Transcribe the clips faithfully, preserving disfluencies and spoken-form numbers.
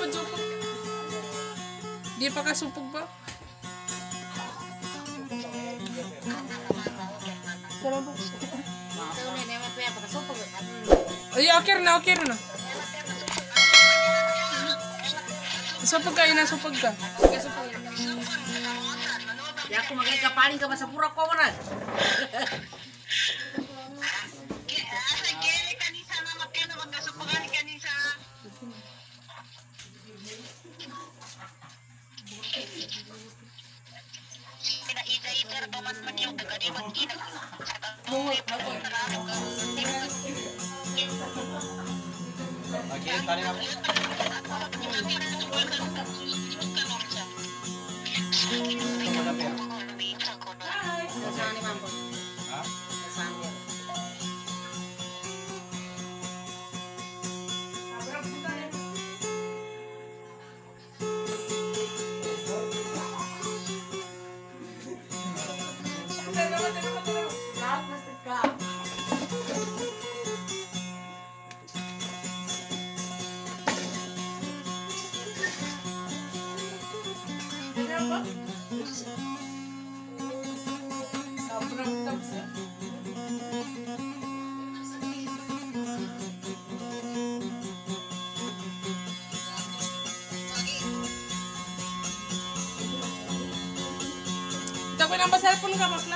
supod-supod. Di pa kasupog ba? Ay, okay na, okay na. Supog ka, ina, supog ka. Ya aku makai kapaling ka masapura ko man. Kita ko nang cellphone ka, Bakla.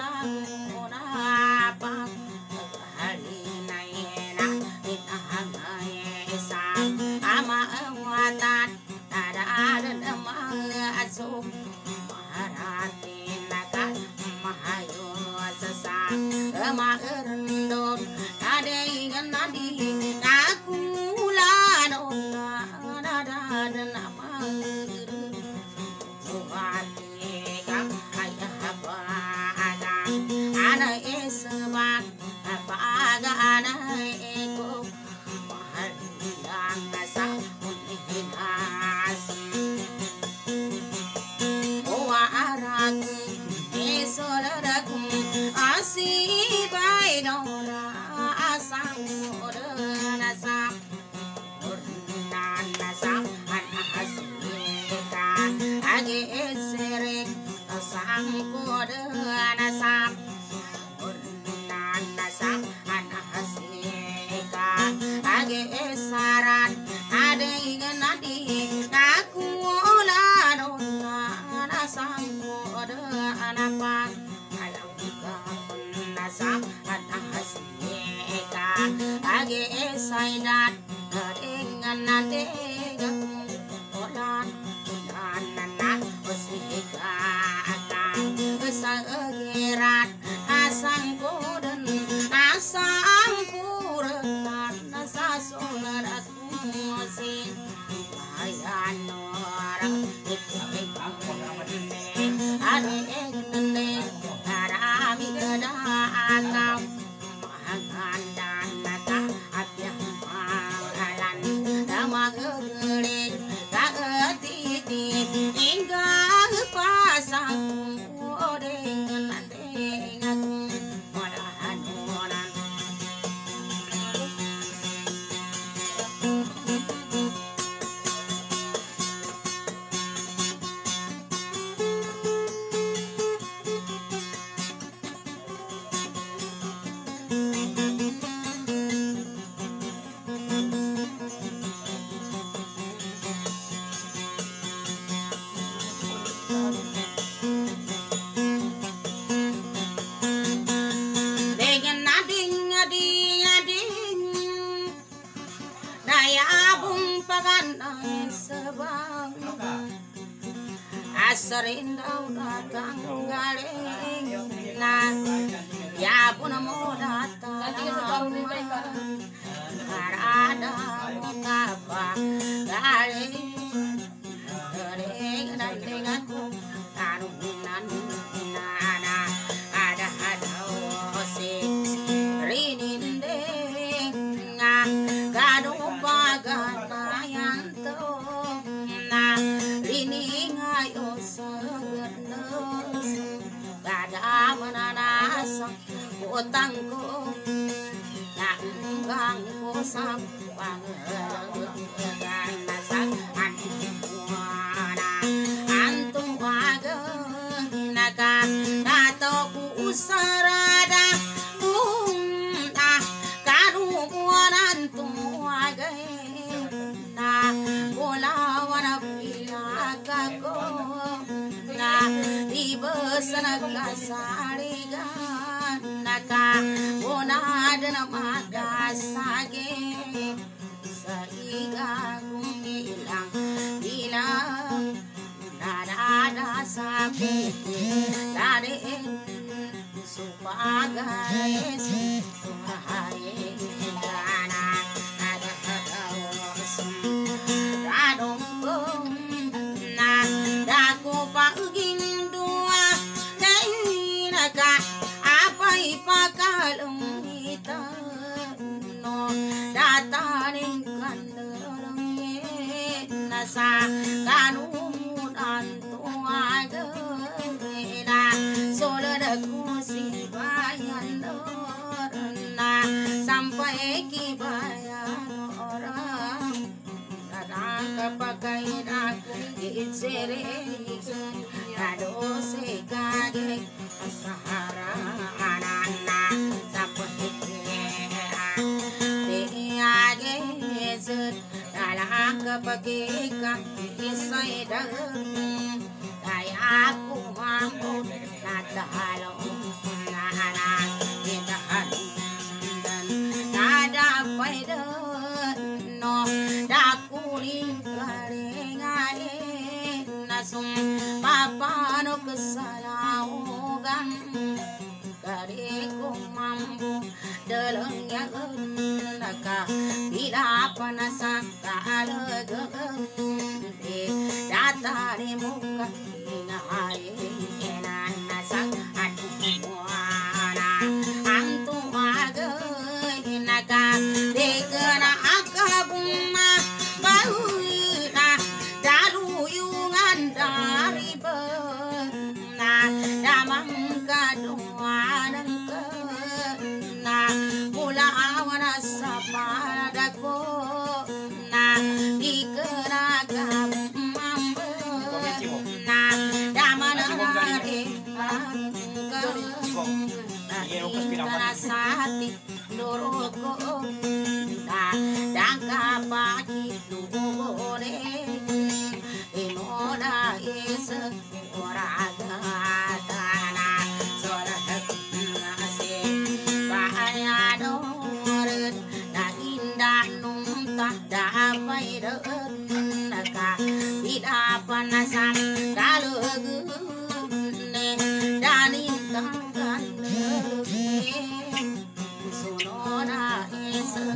Hang age saidat dengan nade orang dan bersika sagerat asang koden asam puretan asa sonarat musin bayan orang ade nene harami gada atau makan dan nata apiah mahalan nama gede kagetiti hingga pasang dengan dengan madahan orang asarin daw datang galing na ya pun mo datang harada mo kapa galing galing dan dengan ku tarunan nana ada ada si rininde nga gado pagatayan to na rini ngayo sagernes kada mananasa utang ko nanggang ko sa pangalan nasak antuana antuaga naka nato ku usarada umna karuan tuaga na bola wana pilaka na ibasana kasarigan naka onadana magasage saiga kumilang ilang nadada sabi dare supagay suhaye dana ada kadawasum radong na dako paging dua nainaka apa ipakalong ita no dataning kandarang nasa kanumunan tuwaga na soladaku si bayan na sampai kibayan orang kapagay ako itsere kado se kage sahara anana sapahikera te age zet dalang kapagay ka isay dagan kaya ako mamot natahalo nana itahan nada pwede no dakuling karengae nasum papano kesalahugan kare ko mampu dalang yagan naka bila panasak kaalagan de datari muka ingae enan nasak atu muana antu aga naka dekana akabuma bauna dalu yungan dari bena damang kaduanan kena mula awana sapadako na ikeragam mambe na damanare sati doroko na dangka pagi dugore imoda is oraga tana sora nase bahaya dor dapai ka tidak panasan kalegu ne dani tangkan sunona esa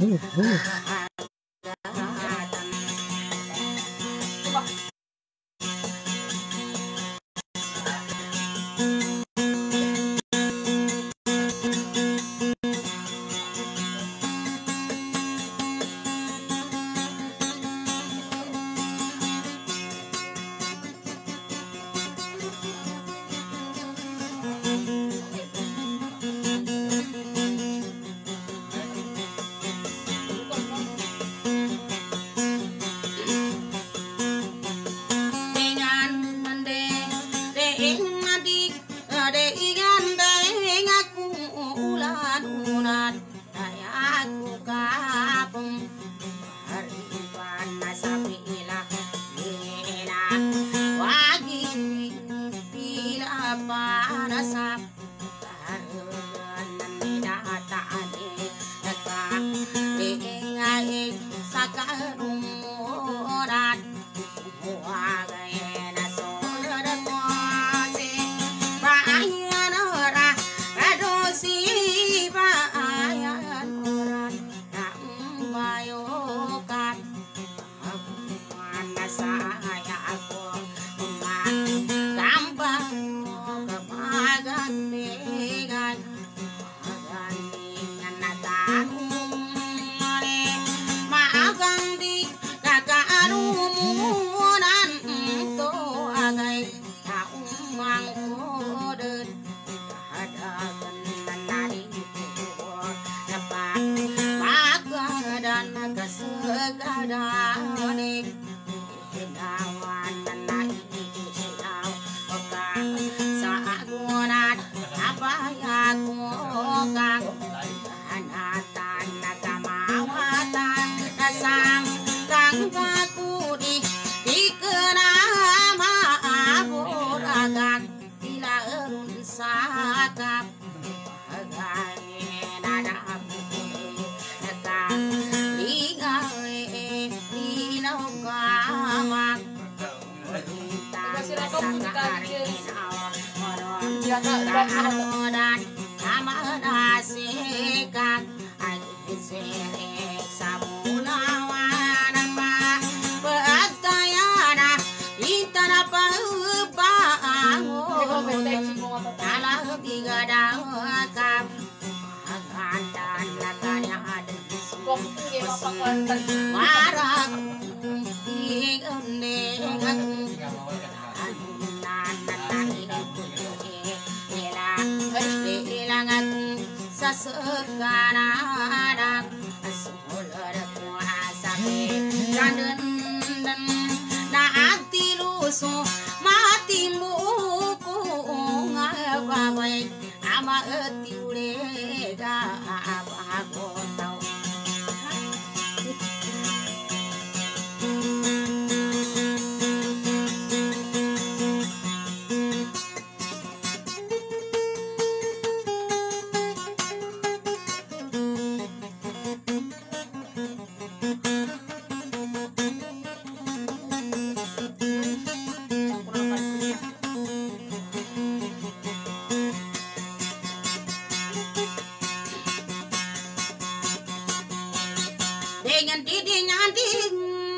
dengan didinya ding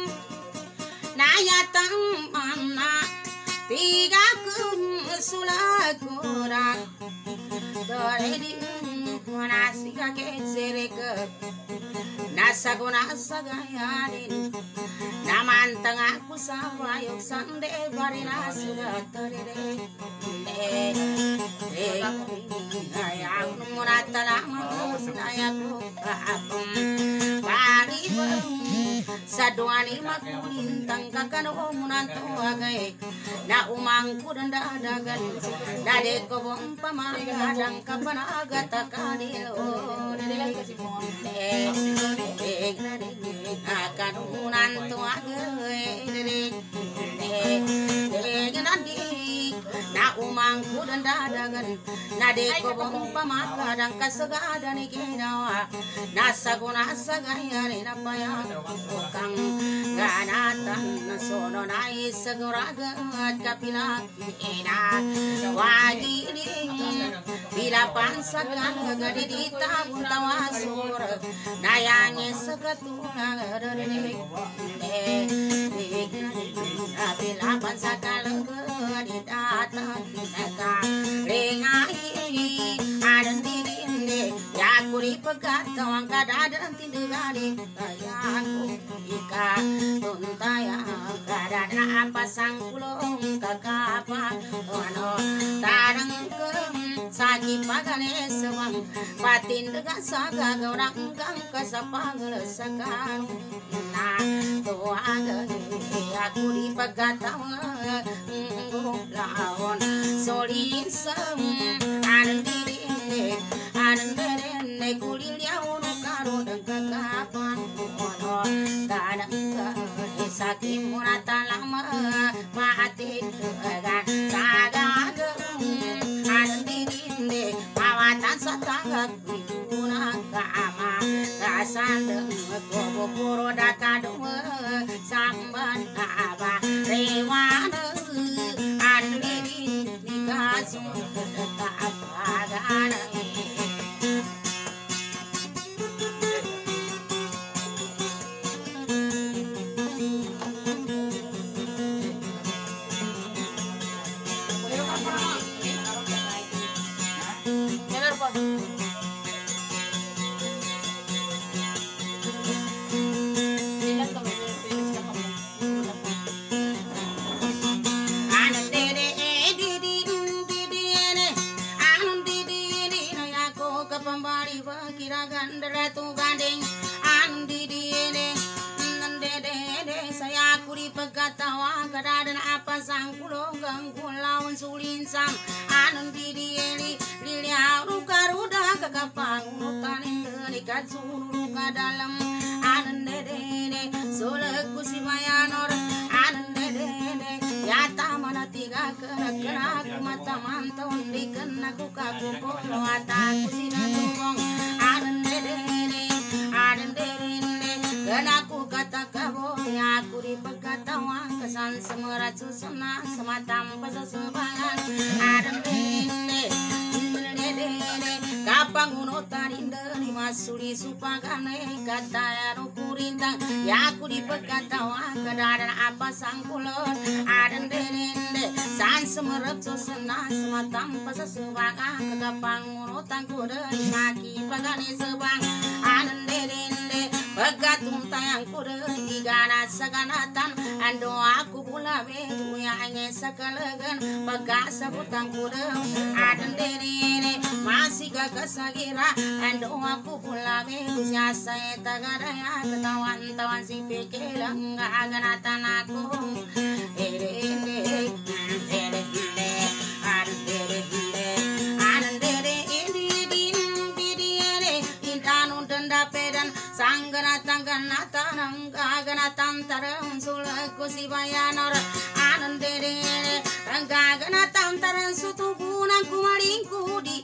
naya tamana tiga kum sulagora dore ding nasi kake sereke nasa guna sagayanin namantang aku sawayok sande barina suga terere eh eh ayang munata lama ayaku apum pari saduani makulintang kakano munanto agay na umangku dan dadagan dade ko bong pamagadang kapanaga takanil o eh eh akan munanto agay eh eh nadi na umangku dan dadagan pagagan nade ko bong pamakadang kasagada ni ginawa nasa ko nasa gaya ni napaya ukang ganatan na sono na isaguragat kapilak ina wagiling bila pansakan gadidita buntawa sur nayangnya sekatulang dari bila pansakan gadidata tinaka rengai adan dirinde ya kuri pegatawang kadadan tindugari tayaku ika tuntaya kadana apa sangkulong kakapa ono tarang kem sagi pagane sewang patin degan saga gaurang kang kasapanglesakan na tuaga aku di pegatawang lawan solin sem adan dirinde adan dirinde kulilia uno karo dan kakapa ono kadang sakit murata lama mati dengan saga adan dirinde awatan satangga guna kama kasandeng kobo puro dakado samban aba rewana adan dirinde kasu tak apa sulinsang anun didieli lilia ruka ruda kakapang rukan indeni katsuru ka dalam anun dedene solek kusimayanor anun dedene yata mana tiga kena kena mata mantau diken aku kaku polo ata kusina tubong anun dedene anun dedene kena aku kata kabo ya aku dipegatawa kesan semerat susuna sematam pasa sebangan adam dene dene kapang unotan indeni masuli supagane kata ya nukurintang ya aku dipegatawa kedadan apa sangkulon adam dene san semerat susuna sematam pasa sebangan kapang unotan kudeni maki pagane sebang adam dene Pagatung tayang kuda igana saganatan ando aku pula betu yang sekalegan pagasa butang kuda adan dene masih gagak sagira ando aku pula betu siasa tagadaya ketawan-tawan si pekelang aganatan aku ere ere ere adan dene adan dene ini din bidire intanun denda pedan Sanggana tanggana tanang gagana tantaran sulaku si bayanor anandere gagana tantaran sutugunan kumalingku di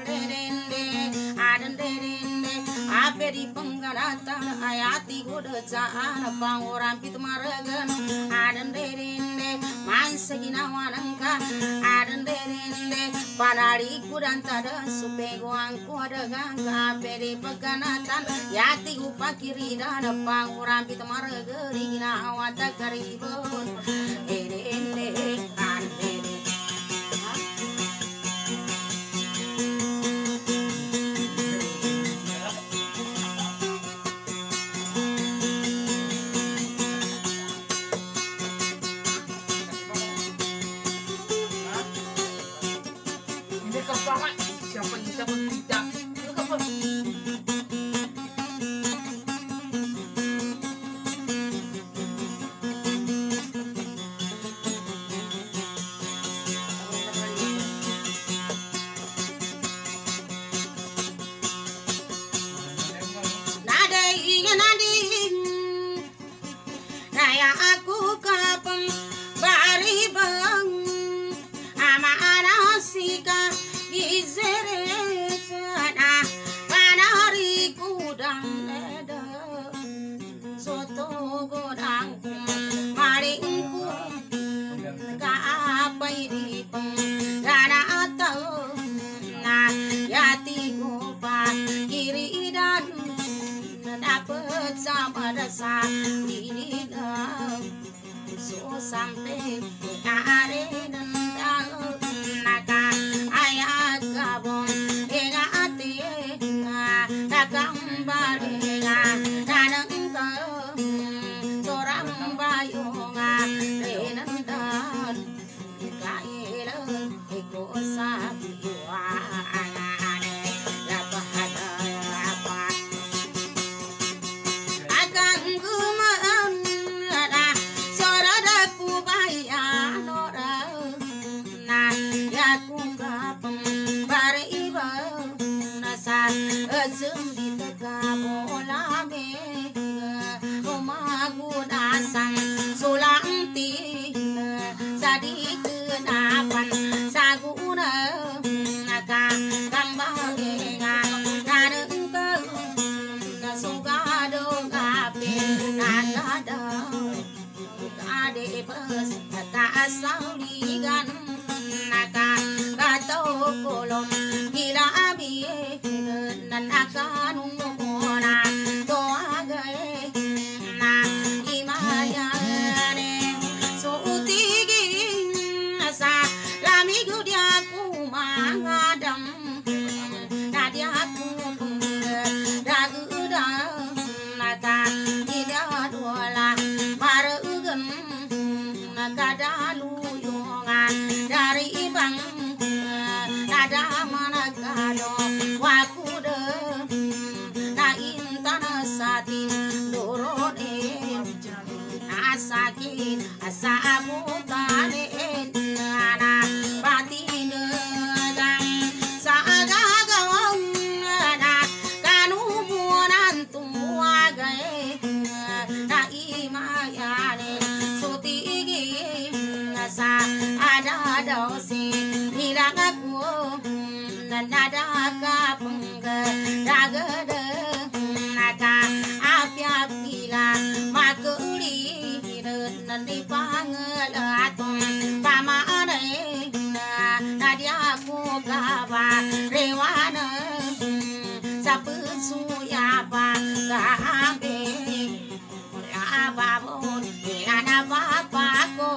derende adendere ape di pengganatan ayati goda caan pangoran pitu maragan adendere mansegina wanangka adendere panari kudan tada supegoang kuadagang ape di pengganatan yati upakiri dana panguran pitamar geri na awata karibon ere ere ande Ini kepala siapa yang siapa tidak itu kepala dapat sama rasa ini so sampai are nendang naga ayah gabung ega ati nakang balinga nanang ka soram bayunga renandan kaila eko sabiwa asal ligan naka gato kolom gila abi nan akan umona to agae na imaya ne so utigi asa lami gudia ku mangadam nadia ku daguda naka ida dola marugan kadalu yonga dari ibang nada managalo wakude na intana satin dorone asakin asa abutane ana batine dang saagagawang na kanu buonan tuwagae na imayane sa ada dosi hilang aku dan ada kapungga daga de naka apya pila makuli dan di pangelatung pama ade nadia aku kaba rewana sapusu ya pa kabe ya babon ya na papa ko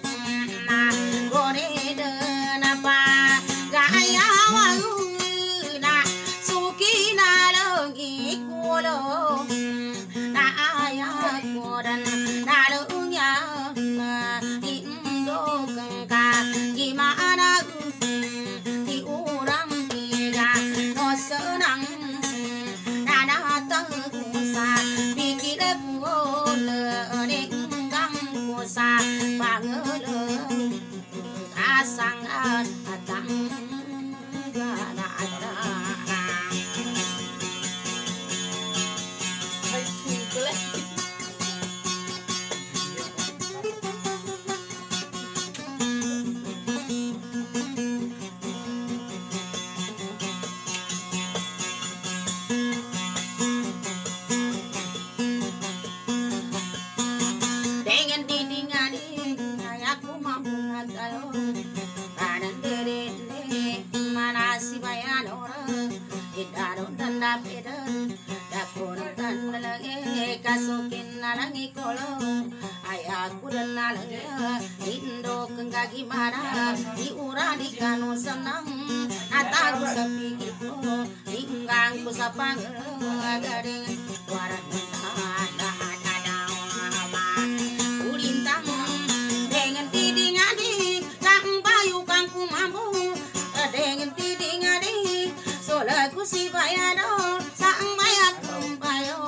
kasukin nalangi kolong ayahku dan nalangi indo kenggagi mana diura di kanu senang nataku sepikiku ingkangku sapang gading waran ada ada ulintang dengan tiding adik kang bayu kangku mampu dengan tiding adik solaku si bayado sang bayak bayo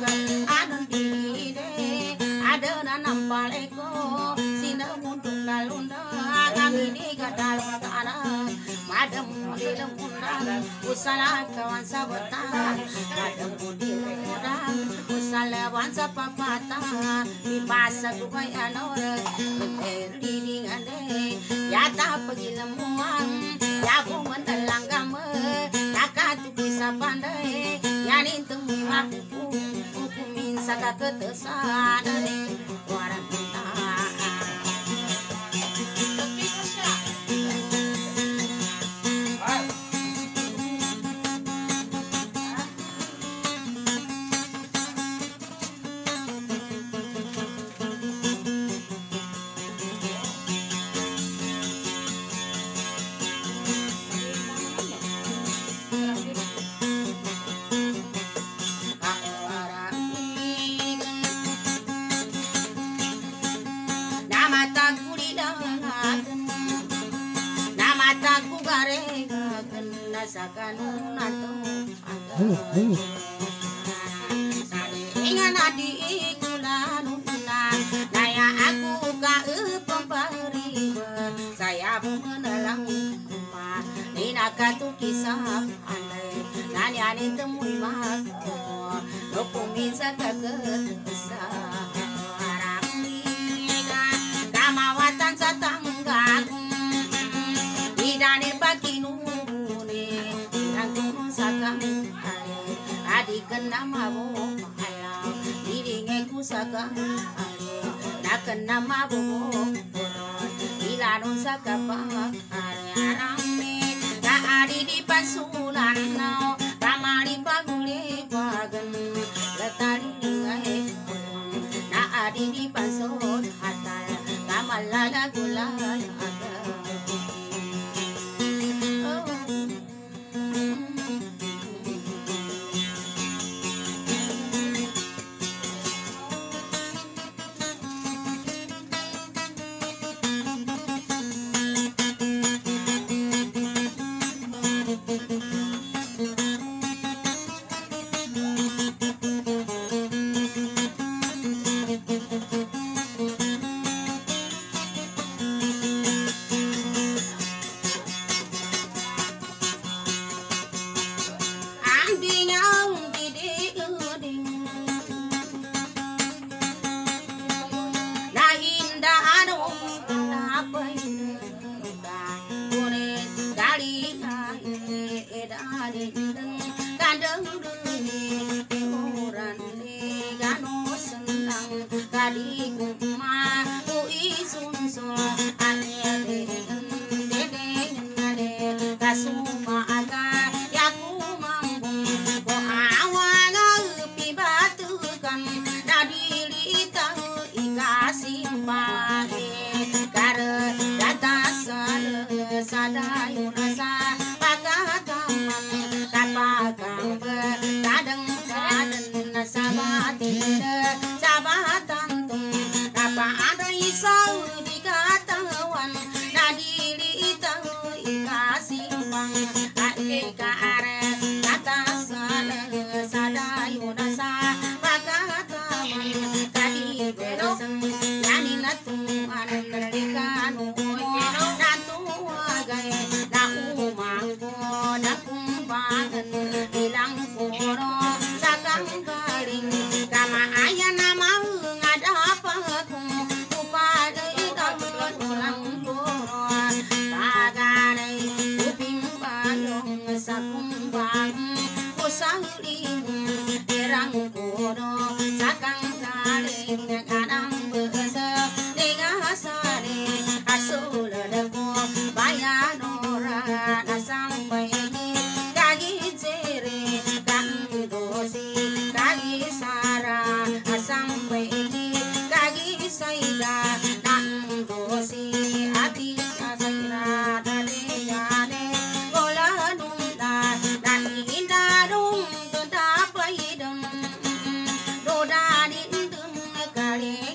nampaleko sina mundung nalunda kami di gadal tanah madam di lemundang usala kawan sabotang madam di lemundang usala wan sapapata di pasa kubai anore di dingane ya ta pergi lemuang ya ku mendalang game takatu bisa pandai ya nintung aku hukumin saka ketesan warang ngaregakeun sakanunatu saringan adi kulanuna daya aku kaeupem paribeun saya menelang rumah dina katu kisah andai nanyani temui mak lopung bisa kakesa orang niga kamawatan satanggaku idane bagi nungune irang turun sakang adi kena mabok alam iringe ku sakang nak kena mabok ilanon sakapang arang me ka adi di pasulan nau ramali pagule pagen letari ngai na adi di pasol hatal kamalala gulal aga Kali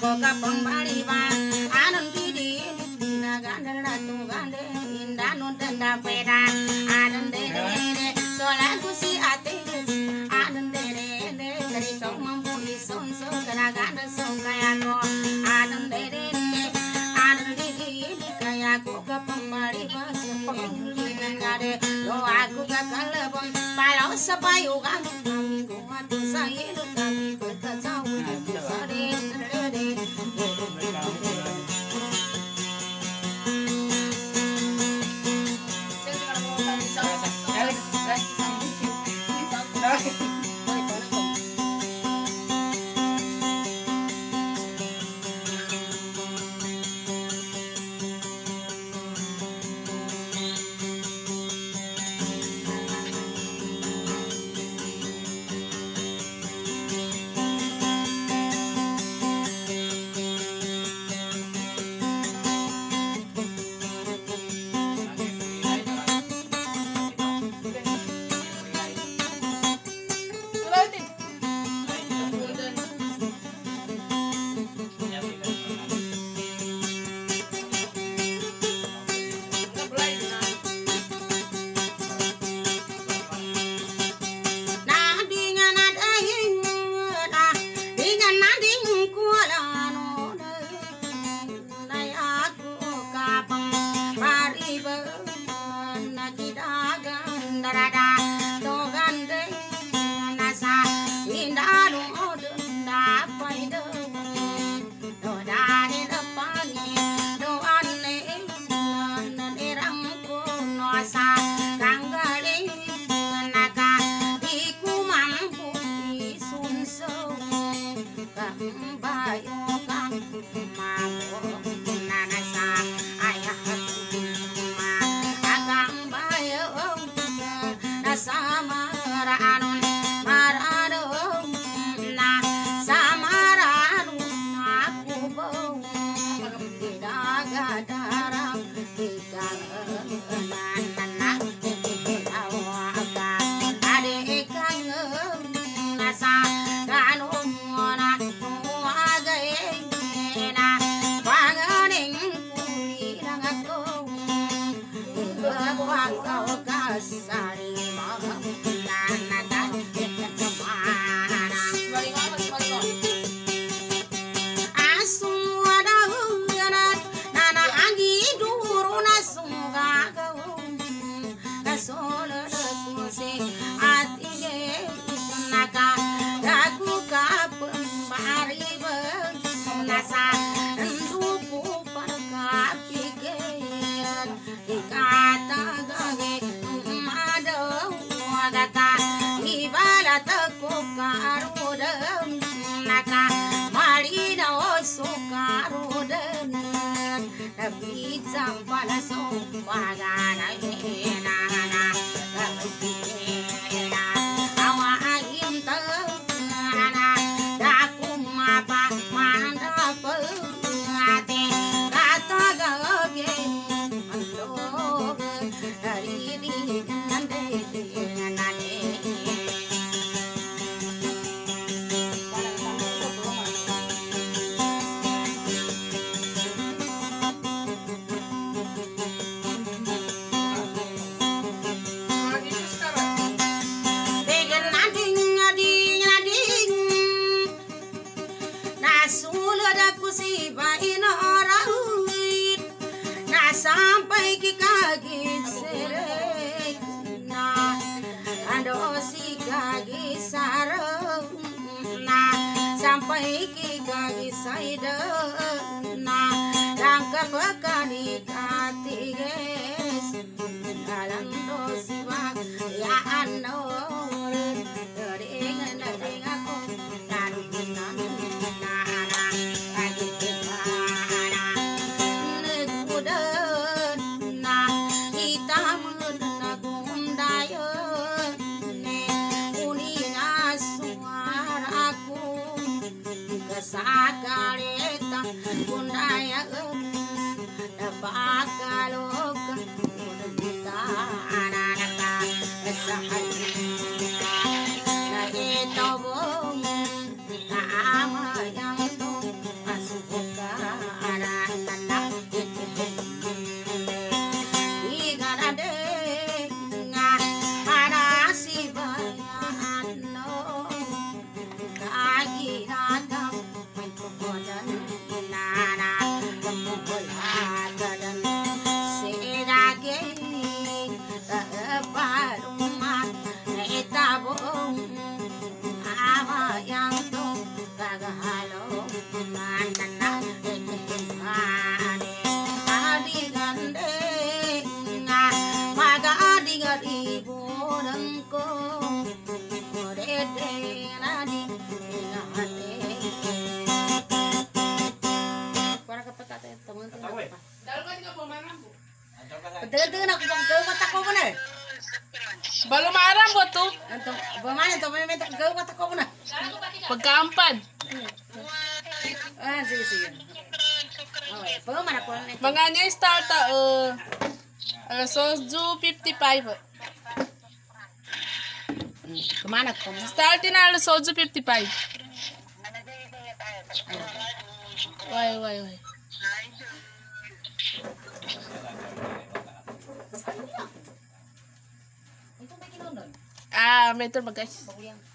aku kapang baliba anon didi na gandel na tu gandel indah nun tenda peda anon dede solan kusi ate anon dede dari chong mampu di son so kana gandel so kaya ko anon dede anon didi kaya aku kapang baliba sepeng didi ngade lo aku kakalebon palau sapayugan minggu atu sayilu kami berkacau sare sare Dito na kung gawat ako mo na. Balo maram mo to. Anto, bumana to may mentak gawat ako mo na. Pagkaampan. Ah, sige sige. Okay, bumana ko na. Mga niya start uh, alas fifty-five. Kemana ko? Start na alas fifty-five. Why, why, why? Ah, may ito ba guys?